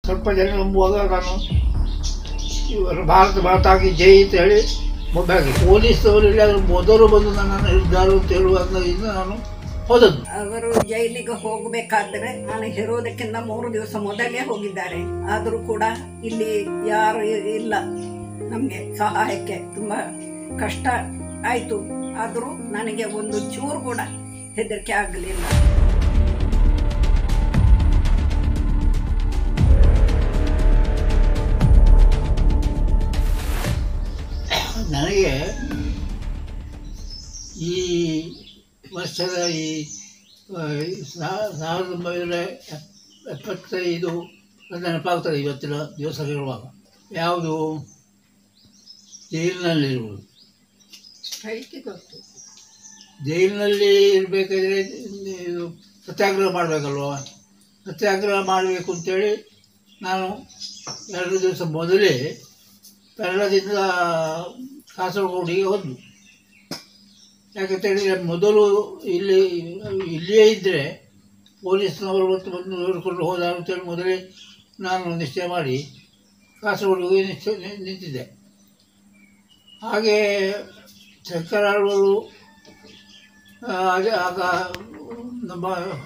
ಸ್ವಲ್ಪ ಜನ ನಂಬುವಾಗ ನಾನು ಇವರು ಭಾರತ ಮಾತಾಗಿ ಜೈ ಅಂತ ಹೇಳಿ ಮೊಬ್ಬಾಗಿ ಪೊಲೀಸವರು ಎಲ್ಲಾದರೂ ಮೊದಲು ಬಂದು ನನ್ನನ್ನು ಹಿಡಿದಾರು ಅಂತ ಹೇಳುವುದರಿಂದ ನಾನು ಹೋದದ್ದು. ಅವರು ಜೈಲಿಗೆ ಹೋಗಬೇಕಾದ್ರೆ ನಾನು ಇರೋದಕ್ಕಿಂತ 3 ದಿವಸ ಮೊದಲೇ ಹೋಗಿದ್ದಾರೆ. ಆದರೂ ಕೂಡ ಇಲ್ಲಿ ಯಾರು ಇಲ್ಲ, ನಮಗೆ ಸಹಾಯಕ್ಕೆ ತುಂಬ ಕಷ್ಟ ಆಯಿತು. ಆದರೂ ನನಗೆ ಒಂದು ಚೂರು ಕೂಡ ಹೆದರಿಕೆ ಆಗಲಿಲ್ಲ. ನನಗೆ ಈ ವರ್ಷದ ಈ 1975 ನೆನಪಾಗ್ತದೆ ಇವತ್ತಿನ ದಿವಸ ಹೇಳುವಾಗ. ಯಾವುದು ಜೈಲಿನಲ್ಲಿರುವುದು, ಜೈಲಿನಲ್ಲಿ ಇರಬೇಕಾದ್ರೆ ಇದು ಸತ್ಯಾಗ್ರಹ ಮಾಡಬೇಕಲ್ವ. ಸತ್ಯಾಗ್ರಹ ಮಾಡಬೇಕು ಅಂತೇಳಿ ನಾನು 2 ದಿವಸ ಮೊದಲೇ ಕೇರಳದಿಂದ ಕಾಸರಗೋಡಿಗೆ ಹೋದ್ವಿ. ಯಾಕಂತೇಳಿದರೆ ಮೊದಲು ಇಲ್ಲಿಯೇ ಇದ್ದರೆ ಪೊಲೀಸ್ನವರು ಬಂದು ನೋಡಿಕೊಂಡು ಹೋದ ಅಂತೇಳಿ ಮೊದಲೇ ನಾನು ನಿಶ್ಚಯ ಮಾಡಿ ಕಾಸರಗೋಡಿಗೆ ನಿಂತಿದ್ದೆ. ಹಾಗೆ ಶಂಕರಾಳ್ವರು ಆಗ ನಮ್ಮ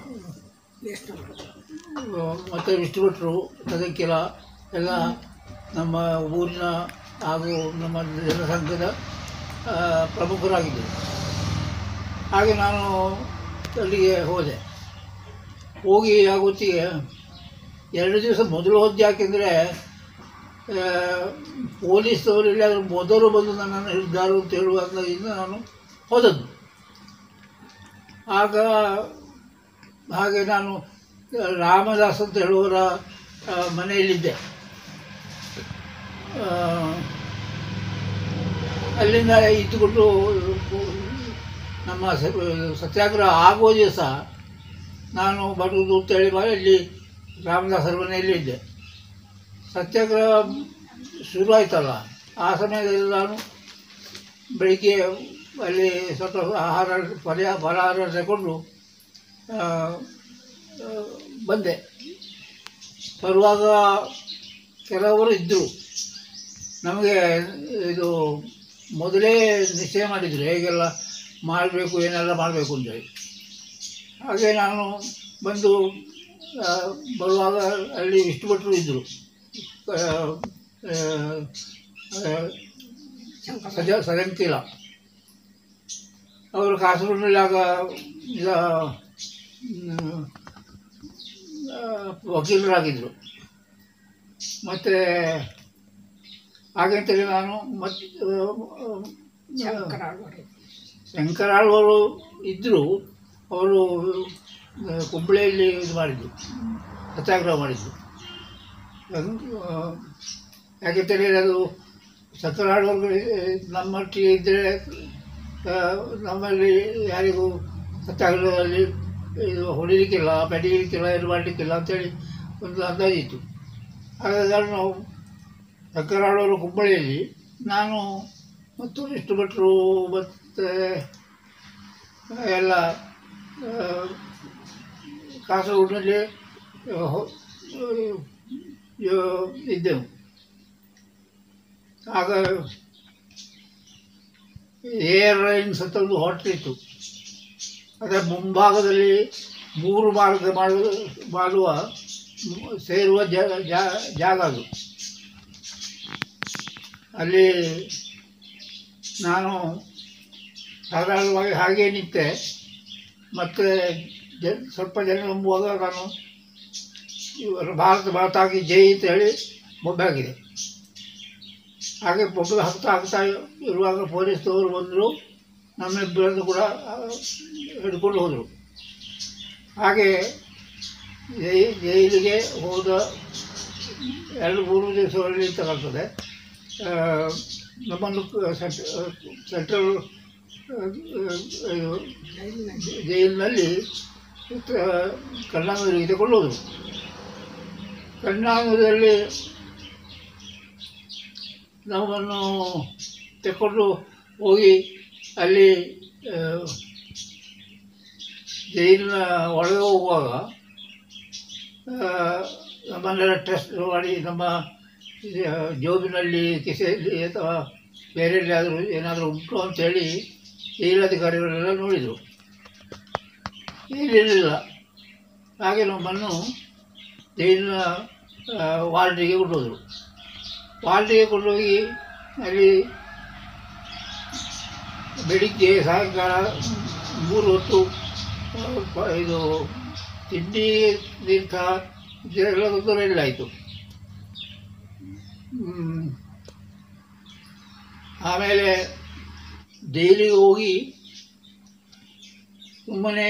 ಮತ್ತು ವಿಷ್ಣುಭಟ್ರು ಸದಕ್ಕಿಲ ಎಲ್ಲ ನಮ್ಮ ಊರಿನ ಹಾಗೂ ನಮ್ಮ ಜನಸಂಘದ ಪ್ರಮುಖರಾಗಿದ್ದರು. ಹಾಗೆ ನಾನು ಅಲ್ಲಿಗೆ ಹೋಗಿ ಆಗೊತ್ತಿಗೆ 2 ದಿವಸ ಮೊದಲು ಹೋದ್ದು. ಯಾಕೆಂದರೆ ಪೊಲೀಸವರು ಎಲ್ಲಾದರೂ ಮೊದಲು ಬಂದು ನನ್ನನ್ನು ಹಿಡಿದಾರು ಅಂತ ಹೇಳುವುದರಿಂದ ನಾನು ಹೋದದ್ದು. ಹಾಗೆ ನಾನು ರಾಮದಾಸ್ ಅಂತ ಹೇಳುವವರ ಮನೆಯಲ್ಲಿದ್ದೆ. ಅಲ್ಲಿಂದ ಇದ್ದುಕೊಂಡು ನಮ್ಮ ಸತ್ಯಾಗ್ರಹ ಆಗುವ ದಿವಸ ನಾನು ಬರುವುದು ಅಂತೇಳಿ ಅಲ್ಲಿ ರಾಮದಾಸರ ಮನೆಯಲ್ಲಿ ಇದ್ದೆ. ಸತ್ಯಾಗ್ರಹ ಶುರುವಾಯ್ತಲ್ಲ, ಆ ಸಮಯದಲ್ಲಿ ನಾನು ಬೆಳಿಗ್ಗೆ ಅಲ್ಲಿ ಸ್ವಲ್ಪ ಫಲಹಾರ ತಗೊಂಡು ಬಂದೆ. ಬರುವಾಗ ಕೆಲವರು ಇದ್ದರು. ನಮಗೆ ಇದು ಮೊದಲೇ ನಿಶ್ಚಯ ಮಾಡಿದರು ಹೇಗೆಲ್ಲ ಮಾಡಬೇಕು, ಏನೆಲ್ಲ ಮಾಡಬೇಕು ಅಂತೇಳಿ. ಹಾಗೆ ನಾನು ಬಂದು ಬರುವಾಗ ಅಲ್ಲಿ ವಿಷ್ಣುಭಟ್ರು ಇದ್ದರು, ಸದಂಕಿಲ ಅವರು ಕಾಸರಗೋಡಿನಲ್ಲಿ ಆಗ ವಕೀಲರಾಗಿದ್ದರು. ಮತ್ತು ಹಾಗಂತೇಳಿ ನಾನು ಶಂಕರಾಳ್ವರು ಇದ್ದರು. ಅವರು ಕುಂಬಳೆಯಲ್ಲಿ ಇದು ಮಾಡಿದ್ದು, ಸತ್ಯಾಗ್ರಹ ಮಾಡಿದ್ದು. ಯಾಕೆಂತೇಳಿದರೆ ಅದು ಶಂಕರಾಳ್ವರು ನಮ್ಮೊಟ್ಟಿಗೆ ಇದ್ದರೆ ನಮ್ಮಲ್ಲಿ ಯಾರಿಗೂ ಸತ್ಯಾಗ್ರಹದಲ್ಲಿ ಇದು ಹೊಡಿಲಿಕ್ಕಿಲ್ಲ, ಬಡಿಲಿಕ್ಕಿಲ್ಲ, ಇದು ಮಾಡಲಿಕ್ಕಿಲ್ಲ ಅಂಥೇಳಿ ಒಂದು ಅಂದಾಜಿತ್ತು. ಹಾಗಾಗಿ ನಾವು ಶಂಕರಾಳ್ವರು ಕುಂಬಳೆಯಲ್ಲಿ, ನಾನು ಮತ್ತು ವಿಷ್ಣುಭಟ್ರು ಮತ್ತು ಎಲ್ಲ ಕಾಸರಗೋಡಿನಲ್ಲಿ ಇದ್ದೆವು. ಆಗ ಏರ್ಲೈನ್ಸ್ ಅಂತ ಒಂದು ಹೋಟ್ಲಿತ್ತು. ಅದರ ಮುಂಭಾಗದಲ್ಲಿ 3 ಮಾರ್ಗ ಮಾಡುವ ಸೇರುವ ಜಾಗ ಅದು. ಅಲ್ಲಿ ನಾನು ಸಾಧಾರಣವಾಗಿ ಹಾಗೇ ನಿಂತೆ. ಮತ್ತು ಸ್ವಲ್ಪ ಜನ ನಂಬುವಾಗ ನಾನು ಇವರು ಭಾರತ ಮಾತಾಗಿ ಜೈ ಅಂತ ಹೇಳಿ ಬೊಬ್ಬೆ ಹಾಕಿದೆ. ಹಾಗೆ ಬೊಬ್ಬೆ ಹಾಕ್ತಾ ಇರುವಾಗ ಪೊಲೀಸ್ನವರು ಬಂದರು, ನಮ್ಮಿಬ್ಬರನ್ನು ಕೂಡ ಹಿಡ್ಕೊಂಡು ಹೋದರು. ಹಾಗೆ ಜೈಲಿಗೆ ಹೋದ 2-3 ದಿವಸಗಳಲ್ಲಿ ತಗೊಳ್ತದೆ. ನಮ್ಮನ್ನು ಸೆಂಟ್ರಲ್ ಜೈಲಿನಲ್ಲಿ ಕಣ್ಣಾಂಗೂರಿಗೆ ತಗೊಳ್ಳೋದು. ಕಣ್ಣಾಂಗೂರಲ್ಲಿ ನಮ್ಮನ್ನು ತೆಕ್ಕೊಂಡು ಹೋಗಿ ಅಲ್ಲಿ ಜೈಲಿನ ಒಳಗೆ ಹೋಗುವಾಗ ನಮ್ಮನ್ನೆಲ್ಲ ಟೆಸ್ಟ್ ಮಾಡಿ ನಮ್ಮ ಜೋಬಿನಲ್ಲಿ ಕಿಸೆಯಲ್ಲಿ ಅಥವಾ ಬೇರೆ ಎಲ್ಲಿಯಾದರೂ ಏನಾದರೂ ಉಂಟು ಅಂಥೇಳಿ ಮೇಲಧಿಕಾರಿಗಳೆಲ್ಲ ನೋಡಿದರು. ಏನಿರಲಿಲ್ಲ. ಹಾಗೆ ನಮ್ಮನ್ನು ಜೈಲಿನ ವಾರ್ಡಿಗೆ ಕೊಂಡೋದರು. ವಾರ್ಡಿಗೆ ಕೊಂಡೋಗಿ ಅಲ್ಲಿ ಬೆಳಿಗ್ಗೆ ಸಾಯಂಕಾಲ 3 ಹೊತ್ತು ಇದು ತಿಂಡಿ ತೀರ್ಥ ಇದೆಲ್ಲ ತೊಂದರೆ ಆಯಿತು. ಆಮೇಲೆ ಜೈಲಿಗೆ ಹೋಗಿ ಸುಮ್ಮನೆ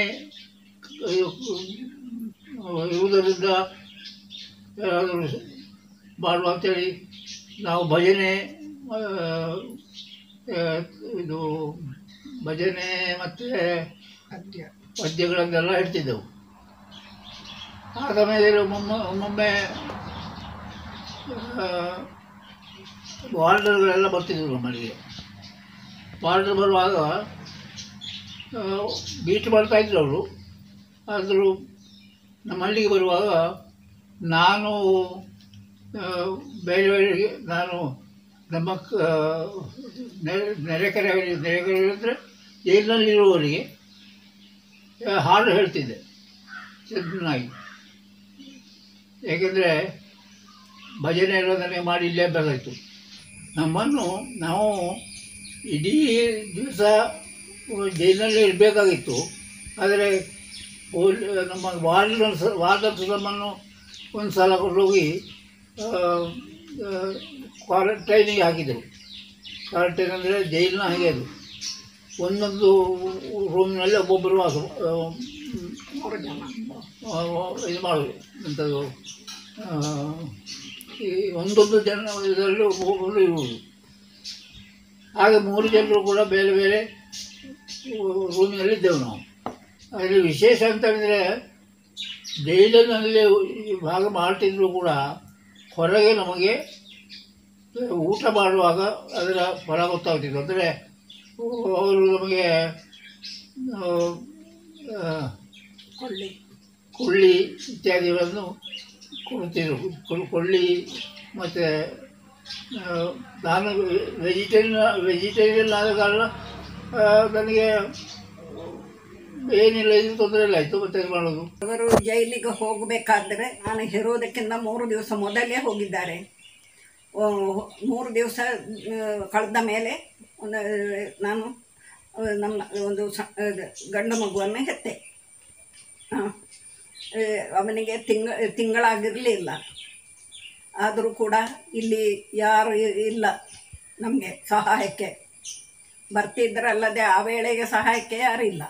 ಇರುವುದರಿಂದ ಯಾರಾದರೂ ಮಾಡುವ ಅಂತೇಳಿ ನಾವು ಭಜನೆ ಇದು ಭಜನೆ ಮತ್ತು ಪದ್ಯಗಳನ್ನೆಲ್ಲ ಹೇಳ್ತಿದ್ದೆವು. ಆದ ಮೇಲೆ ಒಮ್ಮೊಮ್ಮೆ ವಾರ್ಡರ್ಗಳೆಲ್ಲ ಬರ್ತಿದ್ದರು ನಮ್ಮಲ್ಲಿಗೆ. ವಾರ್ಡರ್ ಬರುವಾಗ ಬೀಟ್ ಮಾಡ್ತಾಯಿದ್ರು ಅವರು. ಆದರೂ ನಮ್ಮಲ್ಲಿಗೆ ಬರುವಾಗ ನಾನು ಬೇರೆ ಬೇರೆಗೆ ನಾನು ನಮ್ಮ ನೆರೆಕೆರೆ ಅಂದರೆ ಜೈಲಿನಲ್ಲಿರುವವರಿಗೆ ಹಾಡು ಹೇಳ್ತಿದ್ದೆ ಚೆನ್ನಾಗಿ. ಏಕೆಂದರೆ ಭಜನೆ ಎಲ್ಲ ನನಗೆ ಮಾಡಿ ಇಲ್ಲೇ ಬೇಕಾಯಿತು. ನಾವು ಇಡೀ ದಿವಸ ಜೈಲಿನಲ್ಲೇ ಇರಬೇಕಾಗಿತ್ತು. ಆದರೆ ನಮ್ಮ ವಾರ್ಡರ್ಸ್ ನಮ್ಮನ್ನು ಒಂದು ಸಲ ಕೊಂಡೋಗಿ ಕ್ವಾರಂಟೈನಿಗೆ ಹಾಕಿದರು. ಕ್ವಾರಂಟೈನ್ ಅಂದರೆ ಜೈಲಿನ ಹಾಗೆ ಅದು. ಒಂದೊಂದು ರೂಮ್ನಲ್ಲಿ ಒಬ್ಬೊಬ್ಬರು ಇದು ಮಾಡೋದು ಎಂಥದ್ದು ಈ ಒಂದೊಂದು ಜನ ಇದರಲ್ಲಿ ಒಬ್ಬೊಬ್ಬರು ಇರುವುದು. ಹಾಗೆ 3 ಜನರು ಕೂಡ ಬೇರೆ ಬೇರೆ ರೂಮಿನಲ್ಲಿದ್ದೆವು ನಾವು. ಅದರಲ್ಲಿ ವಿಶೇಷ ಅಂತಂದರೆ ಜೈಲಿನಲ್ಲಿ ಭಾಗ ಮಾಡ್ತಿದ್ರು ಕೂಡ ಹೊರಗೆ ನಮಗೆ ಊಟ ಮಾಡುವಾಗ ಅದರ ಫಲ ಗೊತ್ತಾಗ್ತಿತ್ತು. ಅಂದರೆ ಅವರು ನಮಗೆ ಕೊಳ್ಳಿ ಇತ್ಯಾದಿಗಳನ್ನು ಕೊಡ್ತಿದ್ರು. ಕೊಳ್ಳಿ ಮತ್ತು ನಾನು ವೆಜಿಟೇರಿಯನ್ ಆದ ಕಾರಣ ನನಗೆ ಏನಿಲ್ಲ, ಇದು ತೊಂದರೆ ಇಲ್ಲ ಆಯಿತು. ಮತ್ತೆ ಮಾಡೋದು. ಅವರು ಜೈಲಿಗೆ ಹೋಗಬೇಕಾದ್ರೆ ನಾನು ಹೆರೋದಕ್ಕಿಂತ 3 ದಿವಸ ಮೊದಲೇ ಹೋಗಿದ್ದಾರೆ. 3 ದಿವಸ ಕಳೆದ ಮೇಲೆ ನಾನು ನಮ್ಮ ಒಂದು ಗಂಡು ಮಗುವನ್ನು ಹೆತ್ತೆ. ಅವನಿಗೆ ತಿಂಗಳಾಗಿರಲಿಲ್ಲ. ಆದರೂ ಕೂಡ ಇಲ್ಲಿ ಯಾರು ಇಲ್ಲ ನಮಗೆ ಸಹಾಯಕ್ಕೆ ಬರ್ತಿದ್ದರಲ್ಲದೆ ಆ ವೇಳೆಗೆ ಸಹಾಯಕ್ಕೆ ಯಾರಿಲ್ಲ.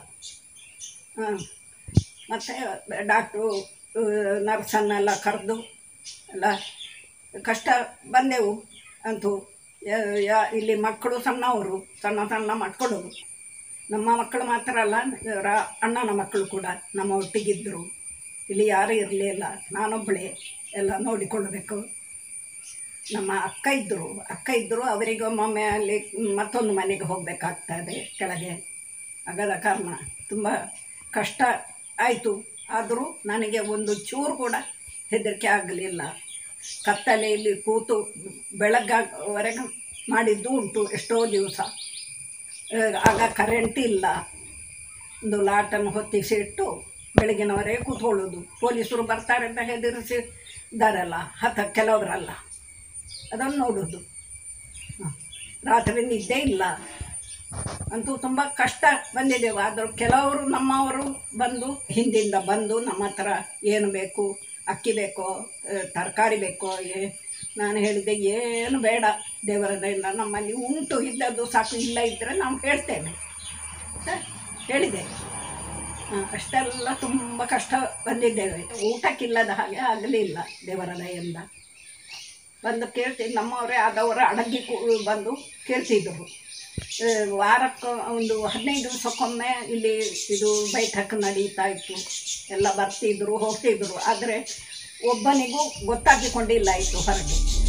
ಮತ್ತು ಡಾಕ್ಟ್ರು ನರ್ಸನ್ನೆಲ್ಲ ಕರೆದು ಎಲ್ಲ ಕಷ್ಟ ಬಂದೆವು. ಅಂತೂ ಇಲ್ಲಿ ಮಕ್ಕಳು ಸಣ್ಣವರು, ಸಣ್ಣ ಮಕ್ಕಳು, ನಮ್ಮ ಮಕ್ಕಳು ಮಾತ್ರ ಅಲ್ಲ, ಅಣ್ಣನ ಮಕ್ಕಳು ಕೂಡ ನಮ್ಮ ಒಟ್ಟಿಗಿದ್ದರು. ಇಲ್ಲಿ ಯಾರೂ ಇರಲಿಲ್ಲ, ನಾನೊಬ್ಬಳೇ ಎಲ್ಲ ನೋಡಿಕೊಳ್ಳಬೇಕು. ನಮ್ಮ ಅಕ್ಕ ಇದ್ದರು. ಅವರಿಗೆ ಒಮ್ಮೊಮ್ಮೆ ಅಲ್ಲಿ ಮತ್ತೊಂದು ಮನೆಗೆ ಹೋಗಬೇಕಾಗ್ತದೆ ಕೆಳಗೆ. ಆಗದ ಕಾರಣ ತುಂಬ ಕಷ್ಟ ಆಯಿತು. ಆದರೂ ನನಗೆ ಒಂದು ಚೂರು ಕೂಡ ಹೆದರಿಕೆ ಆಗಲಿಲ್ಲ. ಕತ್ತಲೆಯಲ್ಲಿ ಕೂತು ಬೆಳಗ್ಗೆವರೆಗೆ ಮಾಡಿದ್ದು ಉಂಟು ಎಷ್ಟೋ ದಿವಸ. ಆಗ ಕರೆಂಟ್ ಇಲ್ಲ. ಒಂದು ಲಾಟನ್ನು ಹೊತ್ತಿಸಿ ಇಟ್ಟು ಬೆಳಗಿನವರೆಗೆ ಕೂತ್ಕೊಳ್ಳೋದು. ಪೊಲೀಸರು ಬರ್ತಾರೆ ಅಂತ ಹೆದರಿಸಿದ್ದಾರಲ್ಲ, ಕೆಲವರಲ್ಲ, ಅದನ್ನು ನೋಡೋದು. ರಾತ್ರಿ ನಿದ್ದೆ ಇಲ್ಲ. ಅಂತೂ ತುಂಬ ಕಷ್ಟ ಬಂದಿದ್ದೆವು. ಆದರೂ ಕೆಲವರು ನಮ್ಮವರು ಹಿಂದಿಂದ ಬಂದು ನಮ್ಮ ಹತ್ರ ಏನು ಬೇಕು, ಅಕ್ಕಿ ಬೇಕೋ, ತರಕಾರಿ ಬೇಕೋ, ನಾನು ಹೇಳಿದೆ ಏನು ಬೇಡ, ದೇವರ ದಯಿಂದ ನಮ್ಮಲ್ಲಿ ಉಂಟು, ಇದ್ದದ್ದು ಸಾಕು, ಇಲ್ಲ ಇದ್ದರೆ ನಾವು ಹೇಳ್ತೇನೆ ಅಂತ ಹೇಳಿದೆ. ಅಷ್ಟೆಲ್ಲ ತುಂಬ ಕಷ್ಟ ಬಂದಿದ್ದೇವೆ. ಊಟಕ್ಕಿಲ್ಲದ ಹಾಗೆ ಆಗಲಿಲ್ಲ ದೇವರ ದಯಿಂದ. ಬಂದು ಕೇಳ್ತಿದ್ದು ನಮ್ಮವರೇ ಆದವರು ಅಡಗಿ ಬಂದು ಕೇಳ್ತಿದ್ದರು. ವಾರಕ್ಕೆ ಒಂದು 15 ದಿವಸಕ್ಕೊಮ್ಮೆ ಇಲ್ಲಿ ಇದು ಬೈಠಕ್ ನಡೀತಾ ಇತ್ತು. ಎಲ್ಲ ಬರ್ತಿದ್ರು ಹೋಗ್ತಿದ್ರು. ಆದರೆ ಒಬ್ಬನಿಗೂ ಗೊತ್ತಾಗಿಕೊಂಡಿಲ್ಲ ಇತ್ತು ಹೊರಗೆ.